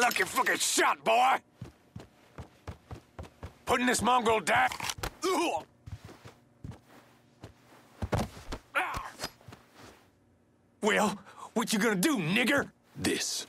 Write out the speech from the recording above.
lucky fucking shot, boy! Putting this mongrel down. Well, what you gonna do, nigger? This.